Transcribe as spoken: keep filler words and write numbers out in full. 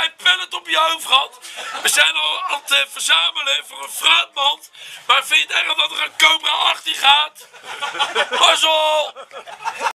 jij een pellet op je hoofd gehad? We zijn al aan het uh, verzamelen voor een fruitmand. Maar vind je het erg dat er een Cobra achttien gaat? Pas op!